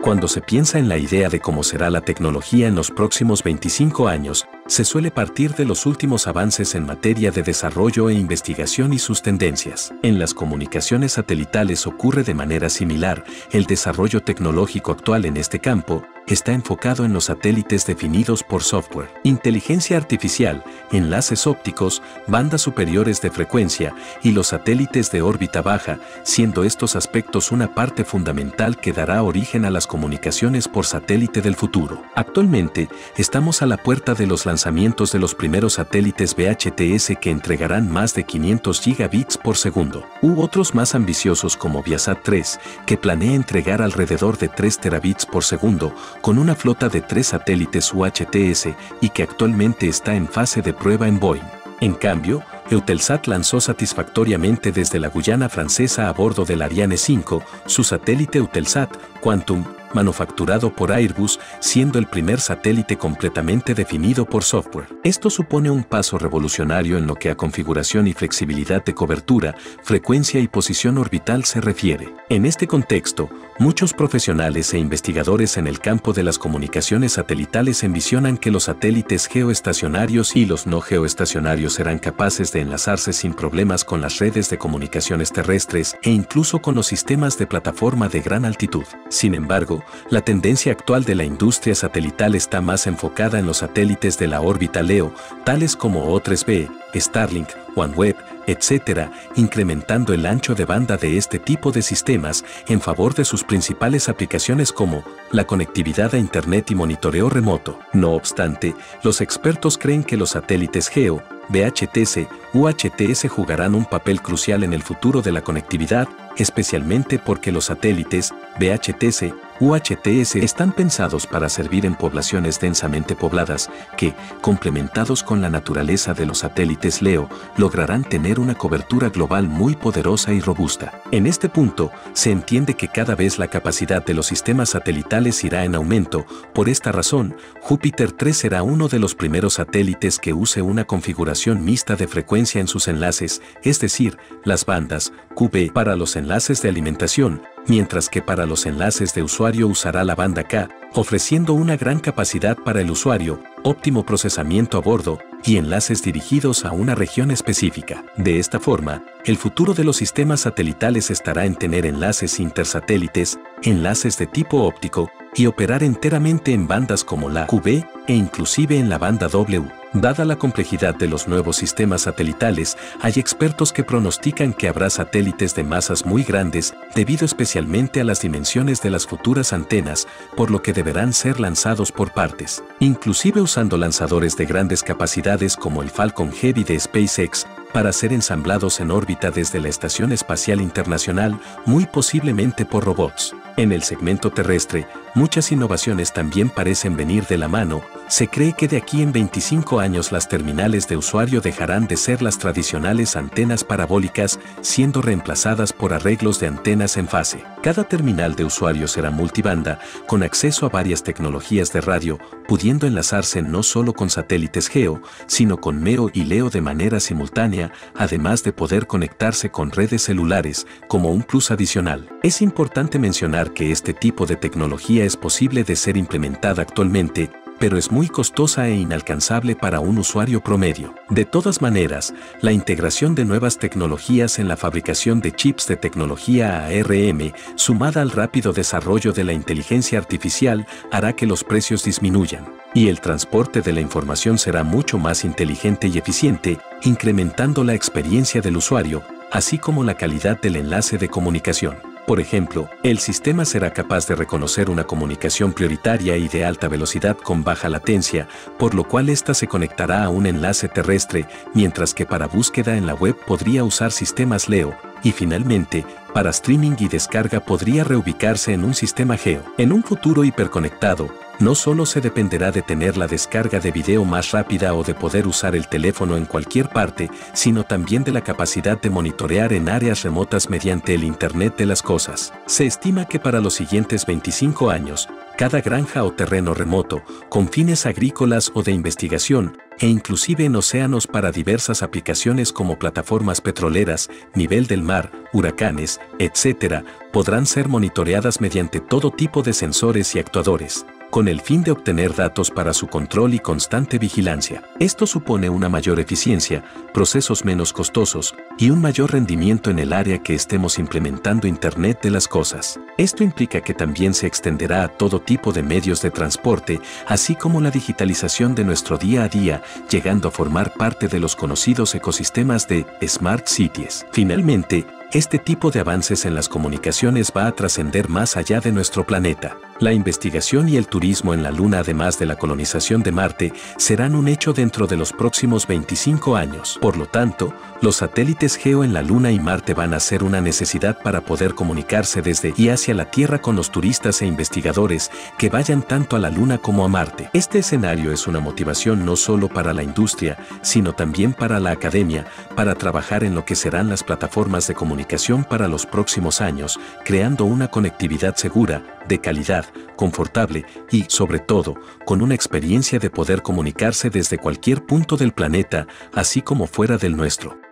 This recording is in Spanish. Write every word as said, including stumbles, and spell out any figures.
Cuando se piensa en la idea de cómo será la tecnología en los próximos veinticinco años, se suele partir de los últimos avances en materia de desarrollo e investigación y sus tendencias. En las comunicaciones satelitales ocurre de manera similar. El desarrollo tecnológico actual en este campo está enfocado en los satélites definidos por software, inteligencia artificial, enlaces ópticos, bandas superiores de frecuencia y los satélites de órbita baja, siendo estos aspectos una parte fundamental que dará origen a las comunicaciones por satélite del futuro. Actualmente, estamos a la puerta de los lanzamientos de los primeros satélites V H T S que entregarán más de quinientos gigabits por segundo, u otros más ambiciosos como Viasat tres, que planea entregar alrededor de tres terabits por segundo, con una flota de tres satélites U H T S y que actualmente está en fase de prueba en Boeing. En cambio, Eutelsat lanzó satisfactoriamente desde la Guyana francesa a bordo del Ariane cinco su satélite Eutelsat Quantum, manufacturado por Airbus, siendo el primer satélite completamente definido por software. Esto supone un paso revolucionario en lo que a configuración y flexibilidad de cobertura, frecuencia y posición orbital se refiere. En este contexto, muchos profesionales e investigadores en el campo de las comunicaciones satelitales envisionan que los satélites geoestacionarios y los no geoestacionarios serán capaces de enlazarse sin problemas con las redes de comunicaciones terrestres e incluso con los sistemas de plataforma de gran altitud. Sin embargo, la tendencia actual de la industria satelital está más enfocada en los satélites de la órbita LEO, tales como O tres B, Starlink, OneWeb, etcétera, incrementando el ancho de banda de este tipo de sistemas en favor de sus principales aplicaciones como la conectividad a Internet y monitoreo remoto. No obstante, los expertos creen que los satélites GEO, V H T S, U H T S jugarán un papel crucial en el futuro de la conectividad, especialmente porque los satélites V H T S, U H T S están pensados para servir en poblaciones densamente pobladas que, complementados con la naturaleza de los satélites LEO, lograrán tener una cobertura global muy poderosa y robusta. En este punto, se entiende que cada vez la capacidad de los sistemas satelitales irá en aumento. Por esta razón, Júpiter tres será uno de los primeros satélites que use una configuración mixta de frecuencia en sus enlaces, es decir, las bandas Q B para los enlaces de alimentación, mientras que para los enlaces de usuario usará la banda K, ofreciendo una gran capacidad para el usuario, óptimo procesamiento a bordo y enlaces dirigidos a una región específica. De esta forma, el futuro de los sistemas satelitales estará en tener enlaces intersatélites, enlaces de tipo óptico y operar enteramente en bandas como la Q B e inclusive en la banda W. Dada la complejidad de los nuevos sistemas satelitales, hay expertos que pronostican que habrá satélites de masas muy grandes debido especialmente a las dimensiones de las futuras antenas, por lo que deberán ser lanzados por partes, inclusive usando lanzadores de grandes capacidades como el Falcon Heavy de SpaceX, para ser ensamblados en órbita desde la Estación Espacial Internacional, muy posiblemente por robots. En el segmento terrestre, muchas innovaciones también parecen venir de la mano. Se cree que de aquí en veinticinco años las terminales de usuario dejarán de ser las tradicionales antenas parabólicas, siendo reemplazadas por arreglos de antenas en fase. Cada terminal de usuario será multibanda, con acceso a varias tecnologías de radio, pudiendo enlazarse no solo con satélites GEO, sino con MEO y LEO de manera simultánea, además de poder conectarse con redes celulares, como un plus adicional. Es importante mencionar que este tipo de tecnología es posible de ser implementada actualmente, pero es muy costosa e inalcanzable para un usuario promedio. De todas maneras, la integración de nuevas tecnologías en la fabricación de chips de tecnología A R M, sumada al rápido desarrollo de la inteligencia artificial, hará que los precios disminuyan, y el transporte de la información será mucho más inteligente y eficiente, incrementando la experiencia del usuario, así como la calidad del enlace de comunicación. Por ejemplo, el sistema será capaz de reconocer una comunicación prioritaria y de alta velocidad con baja latencia, por lo cual ésta se conectará a un enlace terrestre, mientras que para búsqueda en la web podría usar sistemas LEO, y finalmente, para streaming y descarga podría reubicarse en un sistema GEO. En un futuro hiperconectado, no solo se dependerá de tener la descarga de video más rápida o de poder usar el teléfono en cualquier parte, sino también de la capacidad de monitorear en áreas remotas mediante el Internet de las cosas. Se estima que para los siguientes veinticinco años, cada granja o terreno remoto, con fines agrícolas o de investigación, e inclusive en océanos para diversas aplicaciones como plataformas petroleras, nivel del mar, huracanes, etcétera, podrán ser monitoreadas mediante todo tipo de sensores y actuadores, con el fin de obtener datos para su control y constante vigilancia. Esto supone una mayor eficiencia, procesos menos costosos y un mayor rendimiento en el área que estemos implementando Internet de las cosas. Esto implica que también se extenderá a todo tipo de medios de transporte, así como la digitalización de nuestro día a día, llegando a formar parte de los conocidos ecosistemas de Smart Cities. Finalmente, este tipo de avances en las comunicaciones va a trascender más allá de nuestro planeta. La investigación y el turismo en la Luna, además de la colonización de Marte, serán un hecho dentro de los próximos veinticinco años. Por lo tanto, los satélites Geo en la Luna y Marte van a ser una necesidad para poder comunicarse desde y hacia la Tierra con los turistas e investigadores que vayan tanto a la Luna como a Marte. Este escenario es una motivación no solo para la industria, sino también para la academia, para trabajar en lo que serán las plataformas de comunicación para los próximos años, creando una conectividad segura, de calidad, confortable y, sobre todo, con una experiencia de poder comunicarse desde cualquier punto del planeta, así como fuera del nuestro.